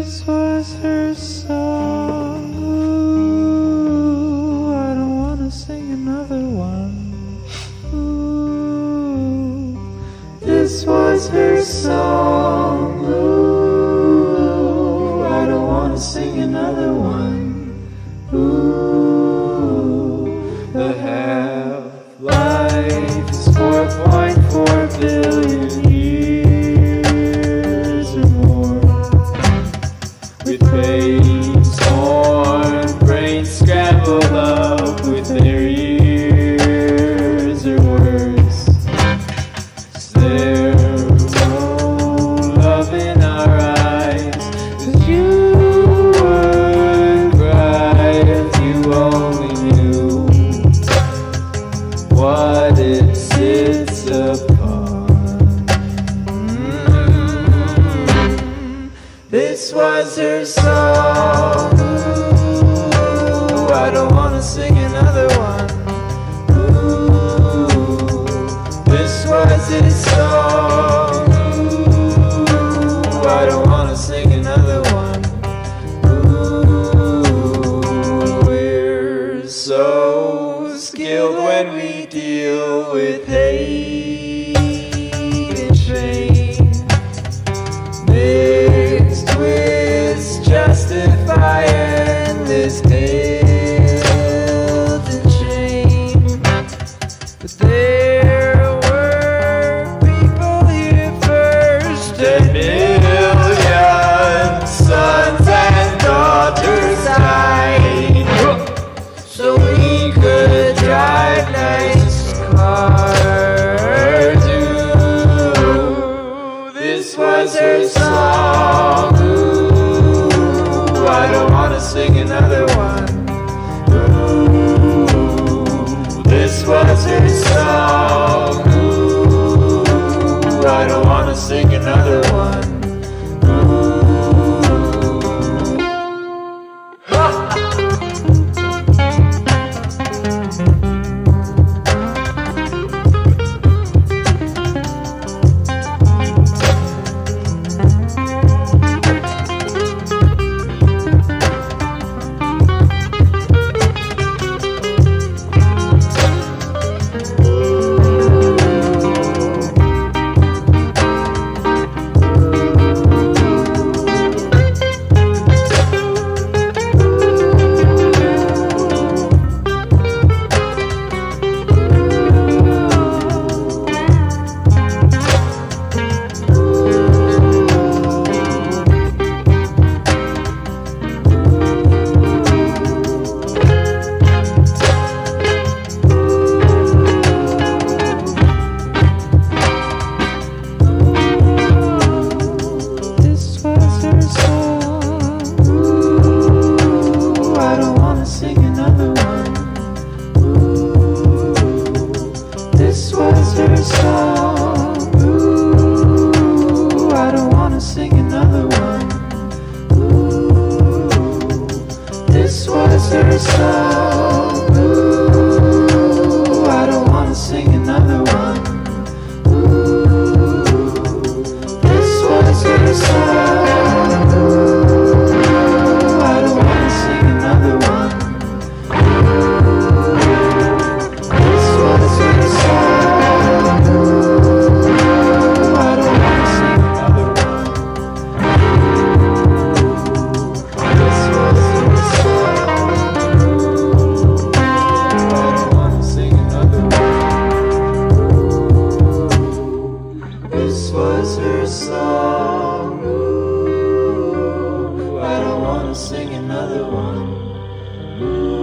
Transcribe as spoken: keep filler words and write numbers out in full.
This was her song. Ooh, I don't wanna sing another one. Ooh, this was her song. Ooh, I don't wanna sing another one. Ooh, the half-life is four point four billion years or more. With babes born, brains scrambled up with their ears or worse. Is there no love in our eyes? 'Cause you would cry if you only knew what it sits upon. Mm-hmm. This was her song. Ooh, I don't wanna sing another one. Ooh, this was his song. Ooh, I don't wanna sing another one. Ooh, we're so skilled when we deal with hate and shame, mixed with justifying this guilt and shame. But there were people here first, and million sons and daughters died, so we could drive nice cars. Ooh, this was her song. Ooh, I don't wanna sing another one. Ooh, this was her song. Ooh, I don't wanna sing another one. Sing another one. Ooh.